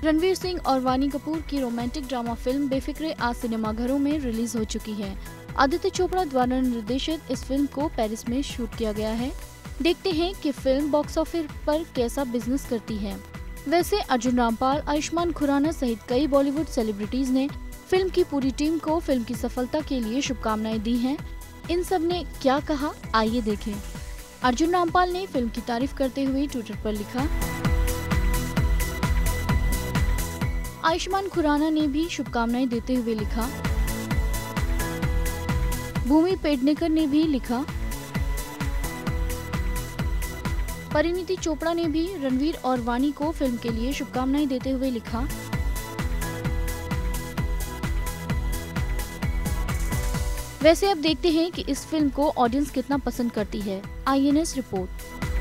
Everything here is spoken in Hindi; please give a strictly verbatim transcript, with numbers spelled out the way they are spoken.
रणवीर सिंह और वानी कपूर की रोमांटिक ड्रामा फिल्म बेफिक्रे आज सिनेमाघरों में रिलीज हो चुकी है। आदित्य चोपड़ा द्वारा निर्देशित इस फिल्म को पेरिस में शूट किया गया है। देखते हैं कि फिल्म बॉक्स ऑफिस पर कैसा बिजनेस करती है। वैसे अर्जुन रामपाल, आयुष्मान खुराना सहित कई बॉलीवुड सेलिब्रिटीज ने फिल्म की पूरी टीम को फिल्म की सफलता के लिए शुभकामनाएं दी हैं। इन सब ने क्या कहा, आइए देखें। अर्जुन रामपाल ने फिल्म की तारीफ करते हुए ट्विटर पर लिखा। आयुष्मान खुराना ने भी शुभकामनाएं देते हुए लिखा। भूमि पेडनेकर ने भी लिखा। परिणीति चोपड़ा ने भी रणवीर और वानी को फिल्म के लिए शुभकामनाएं देते हुए लिखा। वैसे अब देखते हैं कि इस फिल्म को ऑडियंस कितना पसंद करती है। I N S report.